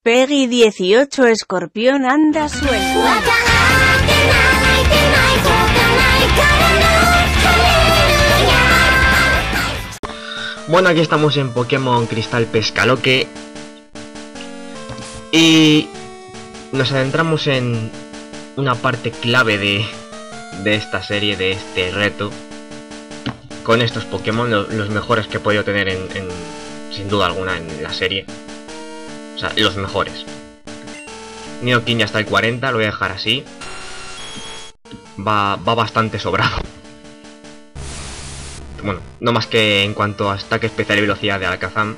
Peggy 18 Escorpión anda suelto. Bueno, aquí estamos en Pokémon Cristal Pescaloque y nos adentramos en una parte clave de esta serie, de este reto, con estos Pokémon, los mejores que he podido tener sin duda alguna en la serie. O sea, los mejores. Nidoking ya está el 40, lo voy a dejar así. Va bastante sobrado. Bueno, no más que en cuanto a ataque especial y velocidad de Alakazam.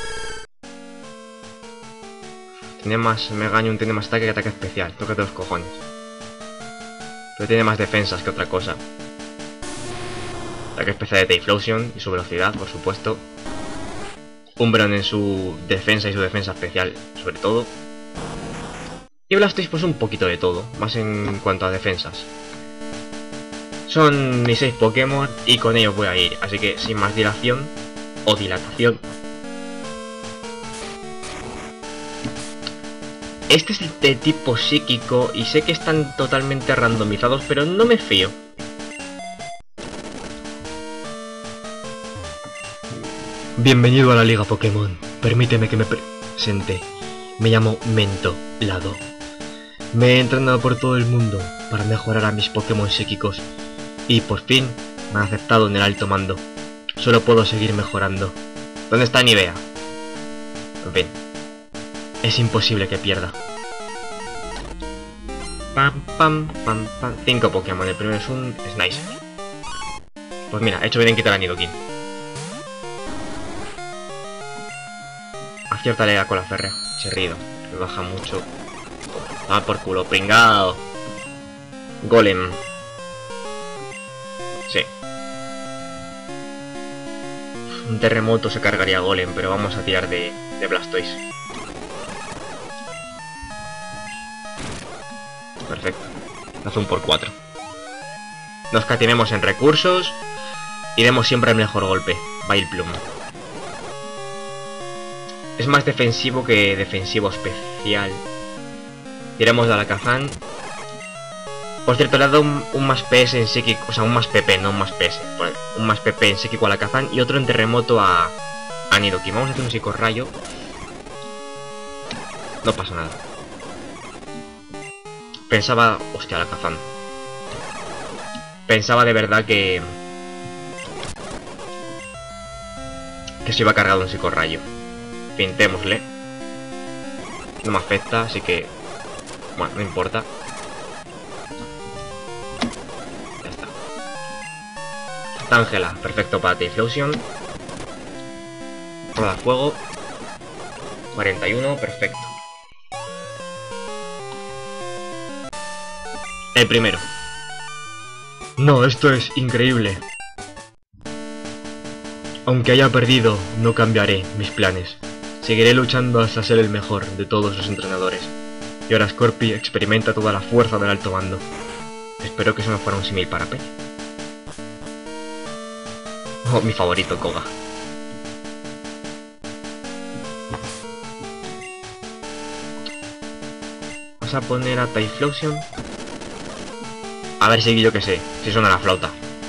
Tiene más... Meganium tiene más ataque que ataque especial. Tócate los cojones. Pero tiene más defensas que otra cosa. Ataque especial de Typhlosion y su velocidad, por supuesto. Umbreon en su defensa y su defensa especial, sobre todo. Y Blastoise pues un poquito de todo, más en cuanto a defensas. Son mis 6 Pokémon y con ellos voy a ir, así que sin más dilación o dilatación. Este es de tipo psíquico y sé que están totalmente randomizados, pero no me fío. Bienvenido a la Liga Pokémon. Permíteme que me presente. Me llamo Mentolado. Me he entrenado por todo el mundo para mejorar a mis Pokémon psíquicos. Y por fin me han aceptado en el alto mando. Solo puedo seguir mejorando. ¿Dónde está Nivea? En fin. Es imposible que pierda. Pam, pam, pam, pam. 5 Pokémon. El primero es un Snice. Pues mira, he hecho bien en quitar a Nidoking. Aciértale a Cola Férrea. Chirrido. Me baja mucho. Ah, por culo. Pringado. Golem. Sí. Un terremoto se cargaría Golem, pero vamos a tirar de Blastoise. Perfecto. Hace un por 4. Nos catinemos en recursos y demos siempre el mejor golpe. Vileplume. Es más defensivo que defensivo especial. Tiramos de Alakazam. Por cierto, le ha dado un más PS en psíquico, o sea, un más PP, no un más PS. Un más PP en psíquico a Alakazam y otro en terremoto a Nidoking. Vamos a hacer un psicorrayo. No pasa nada. Pensaba... Hostia, Alakazam. Pensaba de verdad que se iba a cargar un psicorrayo. Pintémosle. No me afecta, así que... Bueno, no importa. Ya está. Tangela, perfecto para Typhlosion. Roda fuego. 41, perfecto. El primero. No, esto es increíble. Aunque haya perdido, no cambiaré mis planes. Seguiré luchando hasta ser el mejor de todos los entrenadores. Y ahora Scorpi experimenta toda la fuerza del alto mando. Espero que eso no fuera un símil para Peggy. Oh, mi favorito, Koga. Vamos a poner a Typhlosion. A ver si yo que sé, si suena la flauta.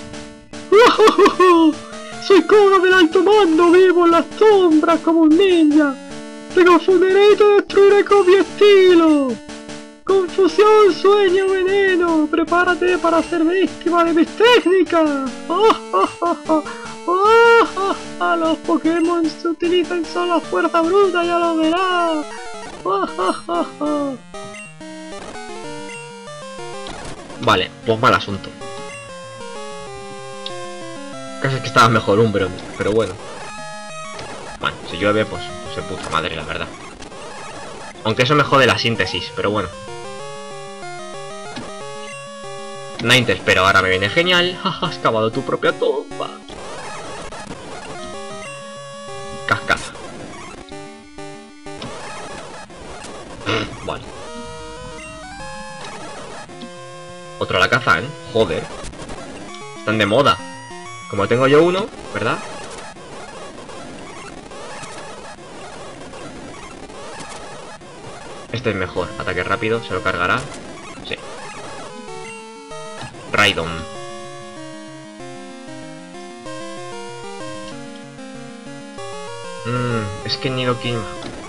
Soy Koga del alto mando, vivo en las sombras como un ninja. Te confundiré y te destruiré con mi estilo. Confusión, sueño, veneno. Prepárate para ser víctima de mis técnicas. Los Pokémon se utilizan solo a fuerza bruta, ya lo verás. Vale, pues mal asunto. Casi que estaba mejor Umbreon, pero bueno. Bueno, si llueve, pues de puta madre, la verdad. Aunque eso me jode la síntesis, pero bueno. Ninetales, pero ahora me viene genial. Has cavado tu propia tumba. Cascada. Vale. Otro Alakazam, joder. Están de moda. Como tengo yo uno, ¿verdad? Este es mejor. Ataque rápido, se lo cargará. Sí. Raidon. Es que Nidoking...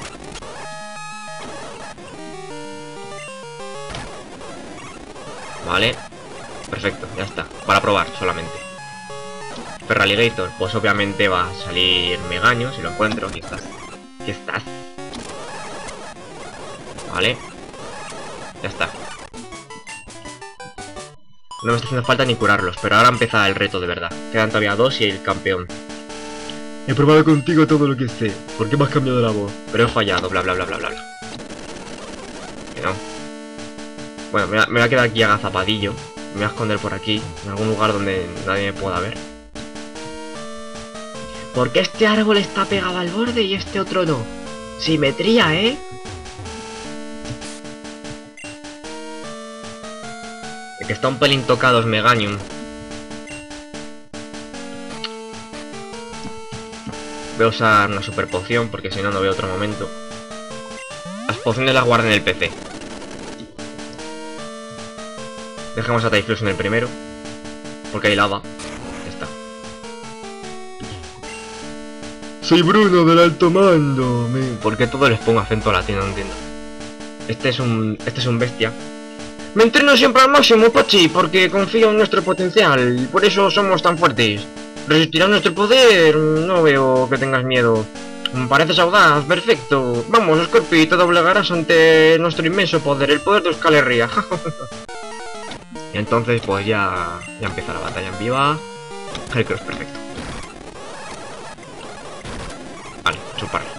Vale. Perfecto, ya está. Para probar solamente. Feraligatr, pues obviamente va a salir Megaño si lo encuentro. Aquí estás. Aquí estás. Vale. Ya está. No me está haciendo falta ni curarlos, pero ahora empieza el reto de verdad. Quedan todavía 2 y el campeón. He probado contigo todo lo que sé. ¿Por qué me has cambiado la voz? Pero he fallado, bla bla bla bla bla bla. Que no. Bueno, me voy a quedar aquí agazapadillo. Me voy a esconder por aquí, en algún lugar donde nadie me pueda ver. ¿Por qué este árbol está pegado al borde y este otro no? Simetría, ¿eh? El que está un pelín tocado es Meganium. Voy a usar una super poción porque si no, no veo otro momento. Las pociones las guardo en el PC. Dejemos a Typhlosion en el primero. Porque hay lava. Ya está. Soy Bruno del alto mando. ¿Por qué todo les pongo acento latino? No entiendo. Este es un bestia. Me entreno siempre al máximo, Pachi, porque confío en nuestro potencial. Y por eso somos tan fuertes. ¿Resistirás nuestro poder? No veo que tengas miedo. Pareces audaz, perfecto. Vamos, Scorpi, te doblegarás ante nuestro inmenso poder, el poder de Euskal Herria. Y entonces pues ya empieza la batalla en viva. Heracross, perfecto. Vale, chuparlo.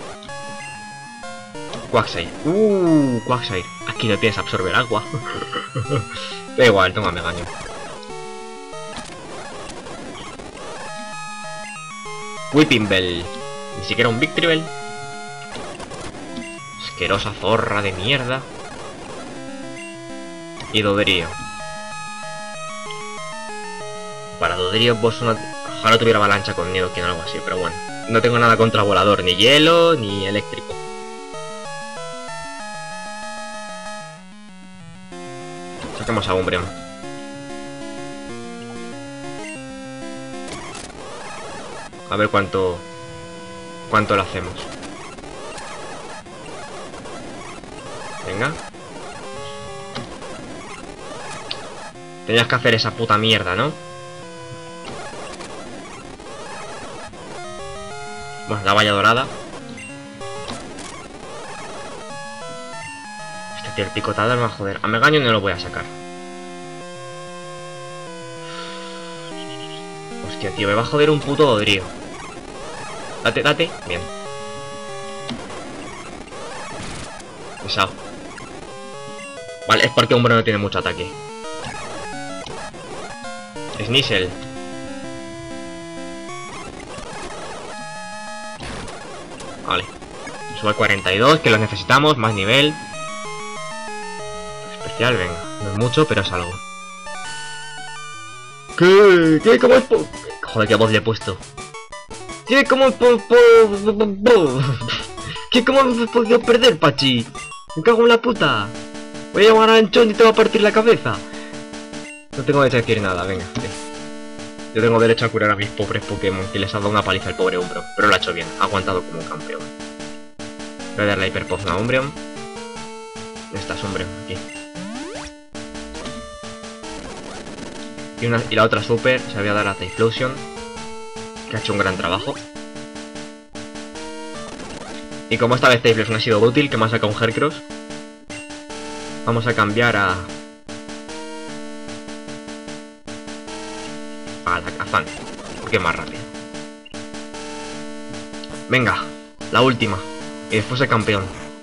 Quagsire. Quagsire. Aquí no tienes absorber agua. Da igual, toma Megaño. Whipping Bell. Ni siquiera un Victreebel. Asquerosa zorra de mierda. Y Dodrio. Para Dodrio, pues una... Ojalá tuviera avalancha con Nidoking o algo así, pero bueno. No tengo nada contra volador, ni hielo, ni eléctrico. Saquemos a Umbreon. A ver cuánto lo hacemos. Venga. Tenías que hacer esa puta mierda, ¿no? Bueno, la valla dorada. Este tío, el picotado me va a joder. A Megaño no lo voy a sacar. Hostia, tío, me va a joder un puto Dodrio. Date, date. Bien. Pesado. Vale, es porque Umbro no tiene mucho ataque. Sneasel. Vale. Sube al 42, que lo necesitamos. Más nivel. Especial, venga. No es mucho, pero es algo. ¿Qué? ¿Cómo es? Joder, qué voz le he puesto. ¿Qué? ¿Cómo? ¿Qué? ¿Cómo hemos podido perder, Pachi? Me cago en la puta. Voy a llamar a Anchón y te va a partir la cabeza. No tengo derecho a decir nada, venga. Yo tengo derecho a curar a mis pobres Pokémon, que les ha dado una paliza al pobre Umbreon. Pero lo ha hecho bien, ha aguantado como un campeón. Voy a dar la hiperpoción a Umbreon. ¿Dónde estás, Umbreon? Aquí. Y la otra super se la voy a dar a Typhlosion, que ha hecho un gran trabajo. Y como esta vez Typhlosion ha sido útil, que me ha sacado un Heracross, vamos a cambiar a la Kazan, porque es más rápido. Venga, la última. Y después el campeón.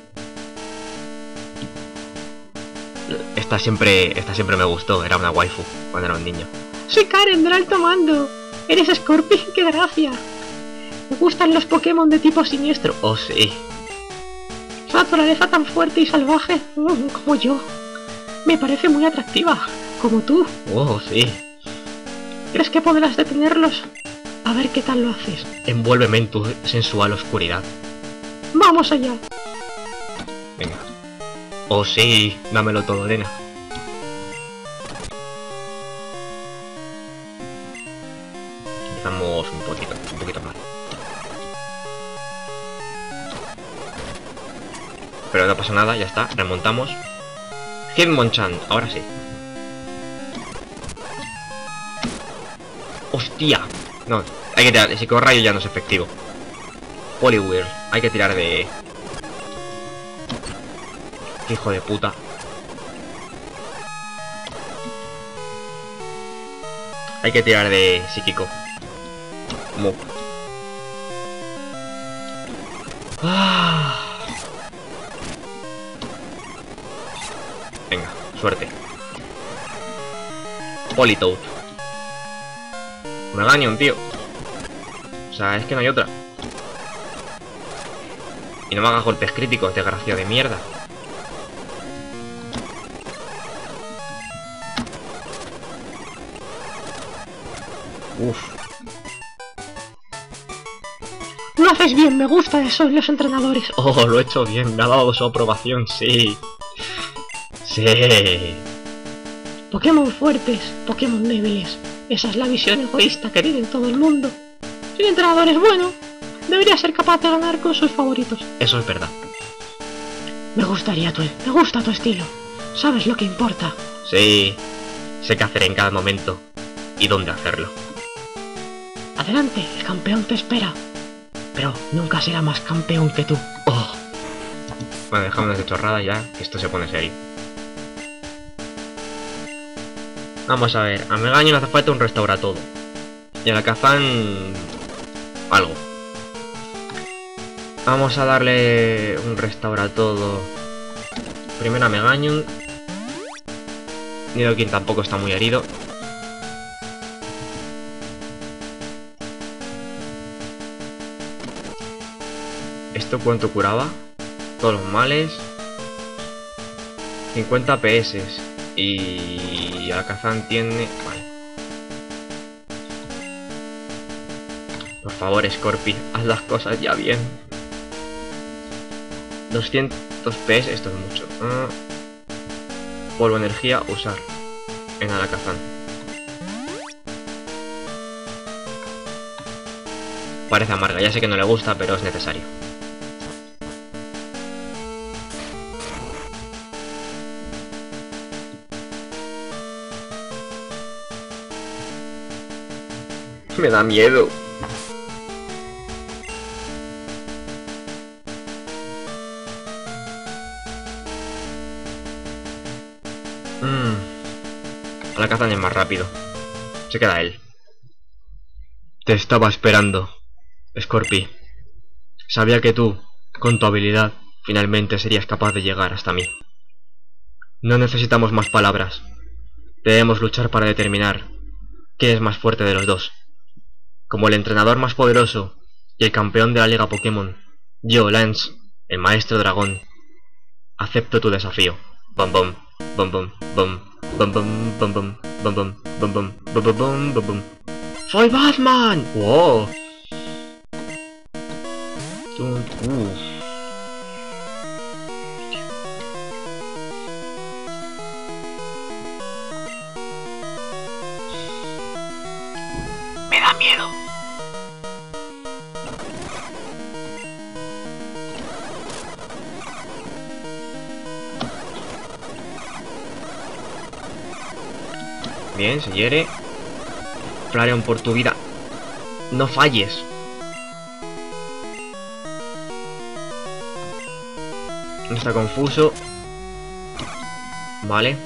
Esta siempre me gustó, era una waifu cuando era un niño. Soy Karen del alto mando. ¿Eres Scorpion? ¡Qué gracia! Me gustan los Pokémon de tipo siniestro. Oh, sí. Su naturaleza tan fuerte y salvaje como yo. Me parece muy atractiva, como tú. Oh, sí. ¿Crees que podrás detenerlos? A ver qué tal lo haces. Envuélveme en tu sensual oscuridad. ¡Vamos allá! Venga. Oh sí, dámelo todo, nena. Empezamos un poquito mal. Pero no pasa nada, ya está, remontamos. Hitmonchan, ahora sí. ¡Hostia! No, hay que tirar, el psicorrayo ya no es efectivo. Poliwhirl, hay que tirar de... Hijo de puta. Hay que tirar de psíquico. Muk. Venga, suerte. Politoad. Meganium, tío. O sea, es que no hay otra. Y no me hagas golpes críticos, desgraciado de mierda. Uf. Lo haces bien, me gusta eso en los entrenadores. Oh, lo he hecho bien, me ha dado su aprobación, sí. Sí. Pokémon fuertes, Pokémon débiles. Esa es la visión egoísta que tiene todo el mundo. Si un entrenador es bueno, debería ser capaz de ganar con sus favoritos. Eso es verdad. Me gusta tu estilo. Sabes lo que importa. Sí. Sé qué hacer en cada momento. Y dónde hacerlo. Adelante, el campeón te espera. Pero nunca será más campeón que tú. Oh. Bueno, dejamos de chorrada ya, que esto se pone serio. Vamos a ver, a Meganium hace falta un restaura todo. Y a la Kazan... algo. Vamos a darle un restaura todo. Primero a Meganium. Nidoking tampoco está muy herido. ¿Esto cuánto curaba? Todos los males. 50 PS. Y Alakazam tiene... Vale. Por favor, Scorpi, haz las cosas ya bien. 200 PS, esto es mucho. Polvo energía, usar en Alakazam. Parece amarga, ya sé que no le gusta, pero es necesario. Me da miedo. Alakazam es más rápido. Se queda él. Te estaba esperando, Scorpi. Sabía que tú, con tu habilidad, finalmente serías capaz de llegar hasta mí. No necesitamos más palabras. Debemos luchar para determinar quién es más fuerte de los dos. Como el entrenador más poderoso y el campeón de la Liga Pokémon, yo, Lance, el maestro dragón, acepto tu desafío. Bum bum, bum bum, bum, bum bum, bum bum, bum bum, bum bum, bum bum, bum bum. ¡Soy Batman! ¡Wow! Me da miedo. Bien, se hiere. Flareon, por tu vida. No falles. Está confuso. Vale.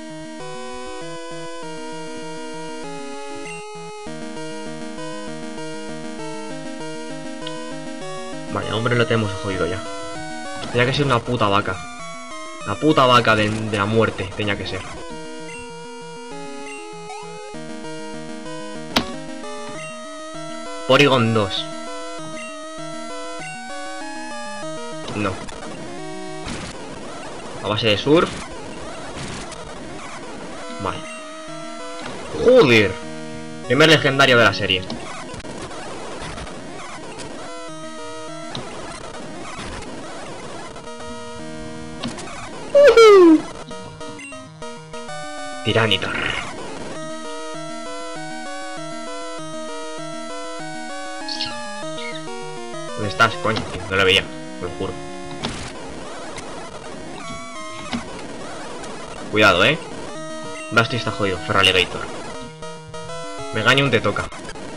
Vale, hombre, lo tenemos jodido ya. Tenía que ser una puta vaca. La puta vaca de la muerte tenía que ser. Porygon 2. No. A base de surf. Vale. ¡Joder! Primer legendario de la serie. Tiranitar. ¿Dónde estás, coño? No lo veía, te lo juro. Cuidado, Basti está jodido, Feraligator. Meganium te toca.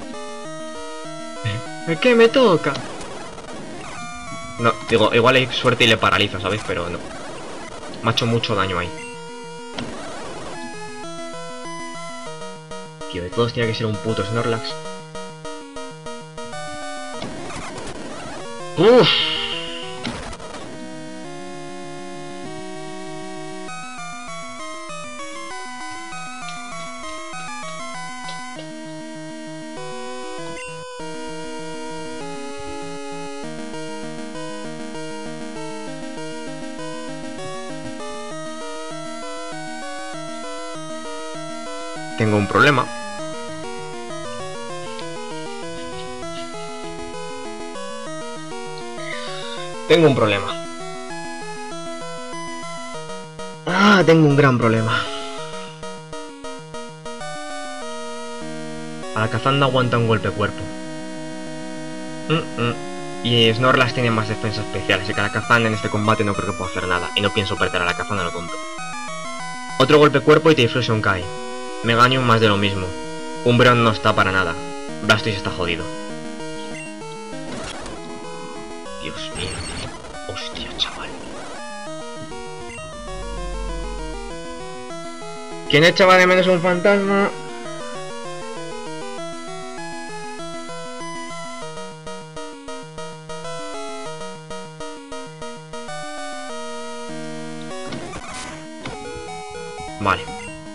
¿Qué me toca? No, digo, igual hay suerte y le paraliza, ¿sabes? Pero no. Me ha hecho mucho daño ahí. Tío, de todos tiene que ser un puto Snorlax. ¡Uff! Tengo un problema. Tengo un problema. Tengo un gran problema. Alakazam no aguanta un golpe cuerpo. Y Snorlax tiene más defensa especial, así que Alakazam en este combate no creo que pueda hacer nada. Y no pienso perder a Alakazam a lo tonto. Otro golpe cuerpo y Typhlosion cae. Meganium más de lo mismo. Umbreon no está para nada. Blastoise está jodido. Dios mío, tío. Hostia, chaval. ¿Quién echaba de menos un fantasma? Vale.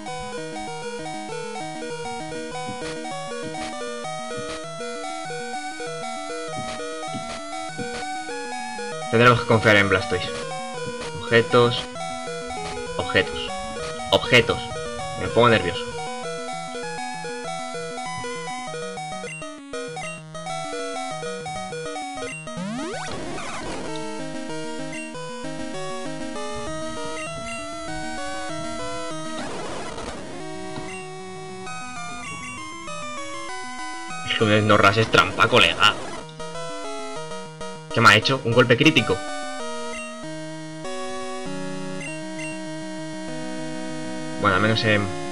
Tendremos que confiar en Blastoise. Objetos. Objetos. Objetos. Me pongo nervioso. Es que un Snorlax es trampa, colega. ¿Qué me ha hecho? ¿Un golpe crítico? Bueno, al menos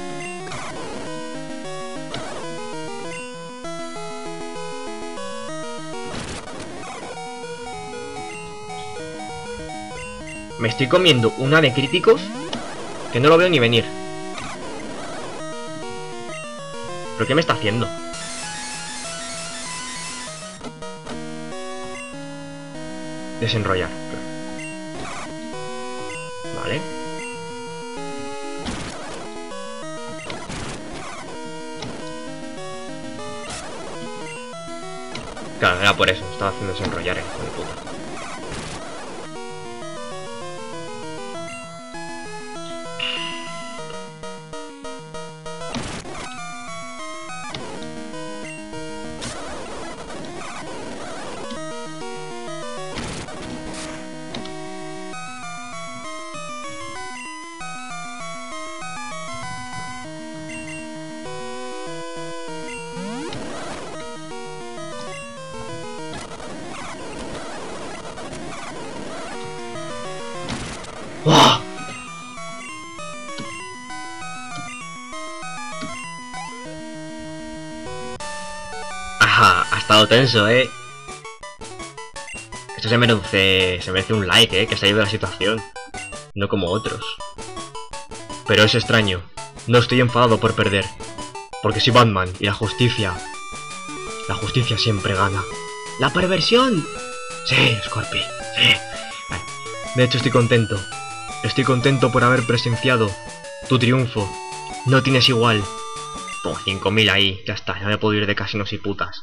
me estoy comiendo una de críticos que no lo veo ni venir. ¿Pero qué me está haciendo? Desenrollar. Vale. Claro, era por eso. Estaba haciendo desenrollar, hijo de puta. ¡Oh! Ajá, ha estado tenso, Esto se merece un like, que se ha ido de la situación. No como otros. Pero es extraño. No estoy enfadado por perder. Porque soy Batman y la justicia siempre gana. ¡La perversión! Sí, Scorpi, sí. De hecho estoy contento. Estoy contento por haber presenciado tu triunfo. No tienes igual. Toma, 5000 ahí. Ya está, ya me puedo ir de casinos y putas.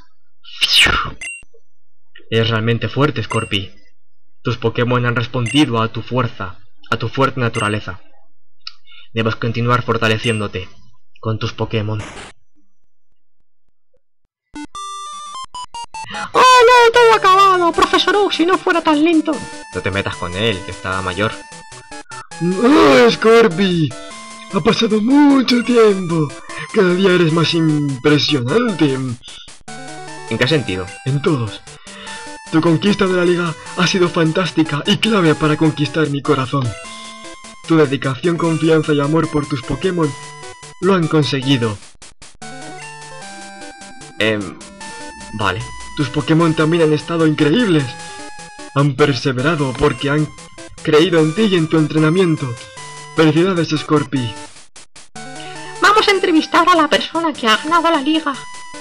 Eres realmente fuerte, Scorpi. Tus Pokémon han respondido a tu fuerza, a tu fuerte naturaleza. Debes continuar fortaleciéndote con tus Pokémon. ¡Oh, no! ¡Todo acabado! ¡Profesor Oak, si no fuera tan lento! No te metas con él, que está mayor. ¡Oh, Scorpi! Ha pasado mucho tiempo. Cada día eres más impresionante. ¿En qué sentido? En todos. Tu conquista de la liga ha sido fantástica y clave para conquistar mi corazón. Tu dedicación, confianza y amor por tus Pokémon lo han conseguido. Vale. Tus Pokémon también han estado increíbles. Han perseverado porque han creído en ti y en tu entrenamiento. Felicidades, Scorpi. Vamos a entrevistar a la persona que ha ganado la liga.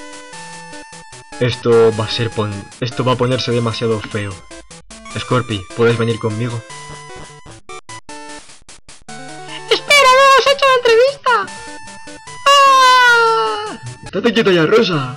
Esto va a ponerse demasiado feo. Scorpi, ¿puedes venir conmigo? ¡Espera, no has hecho la entrevista! ¡Ah! ¡Estate quieta ya, Rosa!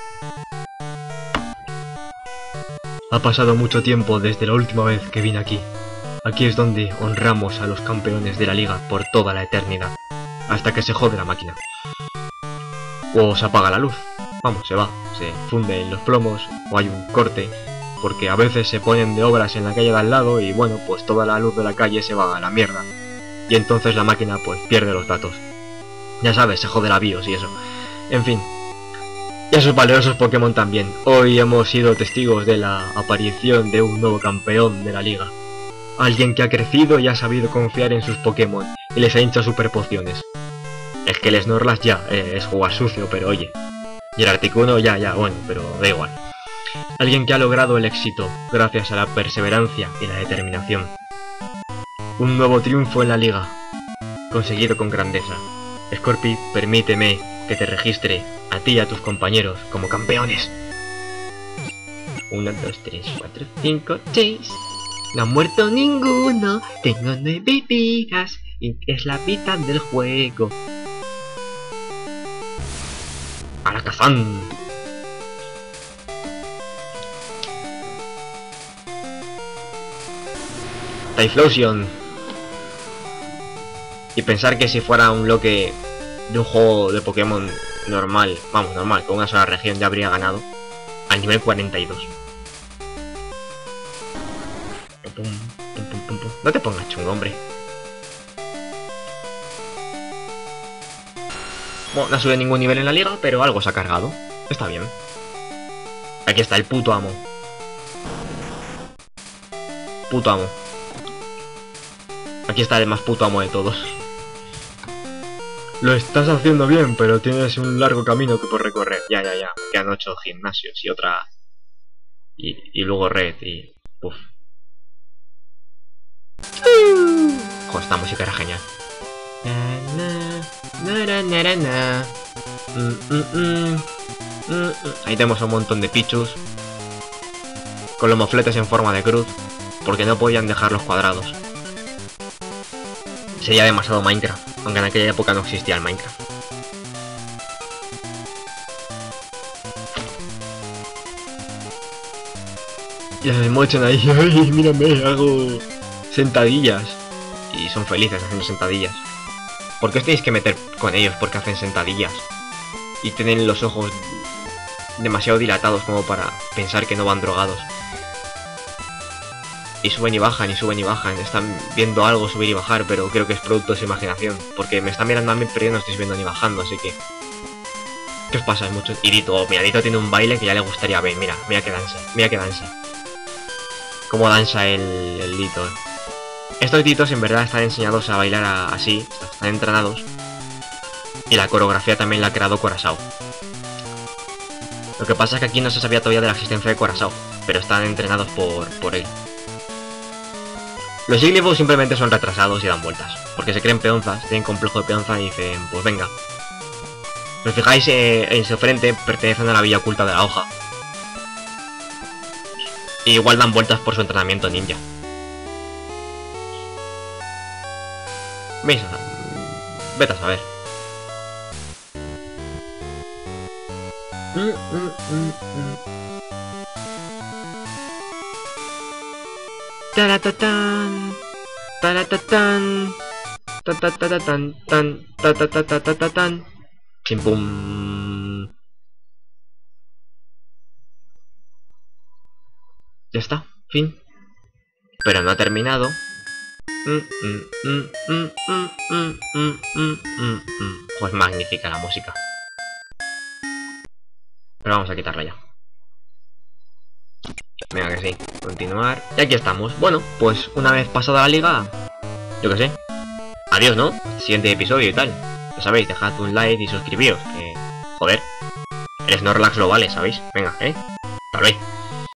Ha pasado mucho tiempo desde la última vez que vine aquí. Aquí es donde honramos a los campeones de la liga por toda la eternidad. Hasta que se jode la máquina. O se apaga la luz. Vamos, se va. Se funden los plomos o hay un corte. Porque a veces se ponen de obras en la calle de al lado y bueno, pues toda la luz de la calle se va a la mierda. Y entonces la máquina pues pierde los datos. Ya sabes, se jode la BIOS y eso. En fin. Y a sus valerosos Pokémon también. Hoy hemos sido testigos de la aparición de un nuevo campeón de la liga. Alguien que ha crecido y ha sabido confiar en sus Pokémon y les ha hinchado super pociones. Es que el Snorlax ya es jugar sucio, pero oye. Y el Articuno ya, bueno, pero da igual. Alguien que ha logrado el éxito gracias a la perseverancia y la determinación. Un nuevo triunfo en la liga, conseguido con grandeza. Scorpi, permíteme que te registre a ti y a tus compañeros como campeones. 1, 2, 3, 4, 5, 6. No ha muerto ninguno, tengo 9 vidas y es la mitad del juego. ¡Alakazam! Typhlosion. Y pensar que si fuera un bloque de un juego de Pokémon normal, vamos, normal, con una sola región ya habría ganado al nivel 42. No te pongas chungo, hombre. Bueno, no ha subido ningún nivel en la liga, pero algo se ha cargado. Está bien. Aquí está el puto amo. Puto amo. Aquí está el más puto amo de todos. Lo estás haciendo bien, pero tienes un largo camino que por recorrer. Ya. Quedan 8 gimnasios y otra... Y luego red y... Uf. Joder, esta música era genial. Ahí tenemos un montón de Pichus con los mofletes en forma de cruz, porque no podían dejarlos cuadrados. Sería demasiado Minecraft, aunque en aquella época no existía el Minecraft. Y se mochan ahí, ay, mírame, hago sentadillas. Y son felices haciendo sentadillas. ¿Por qué os tenéis que meter con ellos porque hacen sentadillas? Y tienen los ojos demasiado dilatados como para pensar que no van drogados. Y suben y bajan, y suben y bajan. Están viendo algo subir y bajar, pero creo que es producto de su imaginación. Porque me están mirando a mí, pero yo no estoy subiendo ni bajando, así que... ¿Qué os pasa? Es mucho... Y Dito, mira, Dito tiene un baile que ya le gustaría ver. Mira que danza, mira que danza. Cómo danza el Dito. Estos Ditos en verdad están enseñados a bailar así, están entrenados. Y la coreografía también la ha creado Curaçao. Lo que pasa es que aquí no se sabía todavía de la existencia de Curaçao, pero están entrenados por él. Los Igglybuff simplemente son retrasados y dan vueltas, porque se creen peonzas, tienen complejo de peonza y dicen, pues venga. Si os fijáis en su frente, pertenecen a la villa oculta de la hoja. Y igual dan vueltas por su entrenamiento ninja. ¿Veis? Vete a saber. Taratatán, taratatán, tatatatán, tan, tatatatatán, chimpum. Ya está, fin. Pero no ha terminado, Pues magnífica la música. Pero vamos a quitarla ya. Venga que sí, continuar. Y aquí estamos. Bueno, pues una vez pasada la liga, yo que sé. Adiós, ¿no? Siguiente episodio y tal. Ya sabéis, dejad un like y suscribíos. Que, joder, el Snorlax lo vale, ¿sabéis? Venga, Hasta luego.